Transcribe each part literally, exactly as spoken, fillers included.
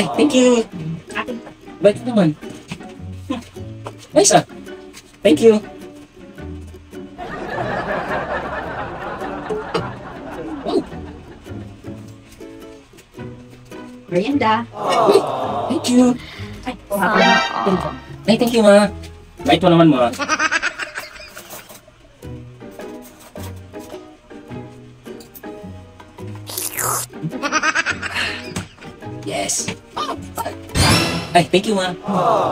Ay, thank you. Akin pa. Bait naman. Hmm. Nice ah. Thank you. Wow. Merienda. Uy, thank you. Ay, kuha ko na. Ganito. Ay, thank you ma. Bait mo naman ma. Yes. Ay, thank you ma.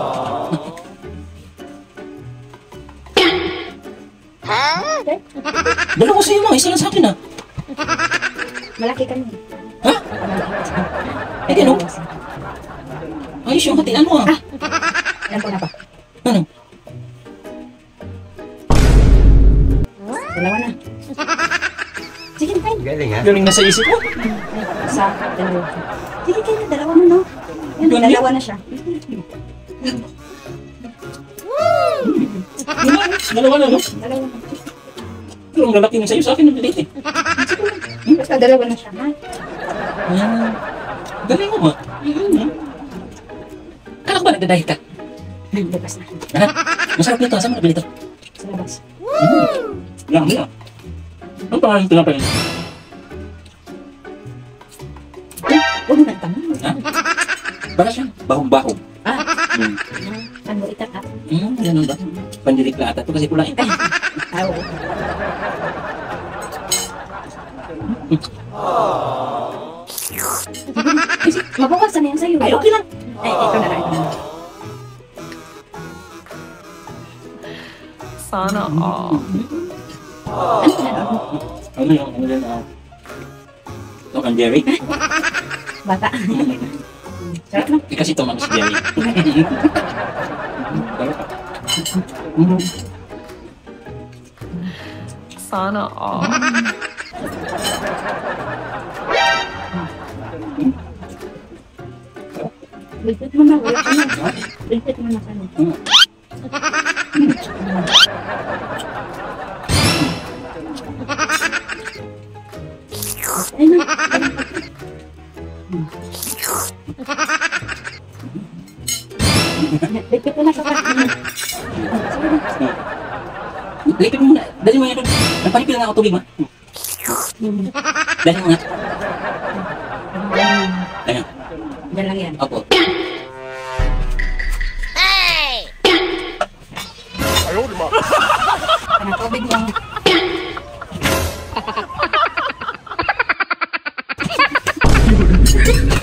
Dalawa sa'yo ma, isa lang sa akin ah. Malaki ka na. Ha? Eh, di ano? Ayos yung hatian mo ah. Ilan po na ba? Ano? Dalawa na. Sige, kain. Galing ha? Galing na sa isip mo. Isa, dalawa. Sige, kain na. Dalawa na, no? Yan, Galing. dalawa na siya. Dalawa na no? Dalawa na. Pero ang lalaki ng sa'yo sa akin ng date eh. Basta dalawa na siya, ha? Ah, galing mo ma. Hmm. Kala ko ba nagda-diet ka? Bukas na. Ha? Masarap nito. Saan mo nabili ito? Sa labas. Lang mo ah. Ano pangalan ng tinapay? Huwag mo nang tanong. Ha? Baka siya. Bahog-bahog. Ah, Hmm. ano itak ha? Hmm, ganun ba? Pandirikla ata ito kasi pula eh. Ah, oo. Mabawasan na yan sa'yo. Ay, okay lang. Ay, ito na lang. Ito na lang. Sana all. Ano na lang? Ano yung, ano yan ah? Ito ang Jerry. Bata. Sarap lang. Eh, kasi ito man si Jerry. Hmm. Sana all. Ligpit mo na. Wala ka na. Ligpit mo na kanya. Hmm. Ay, na. Ligpit mo na sa kanya. Sige na. Lipin mo muna. Dali mo yan doon. Nagpalipin na ako tubig ma. Dali mo nga. Ayan. Diyan lang yan. Opo. Ano, tubig mo.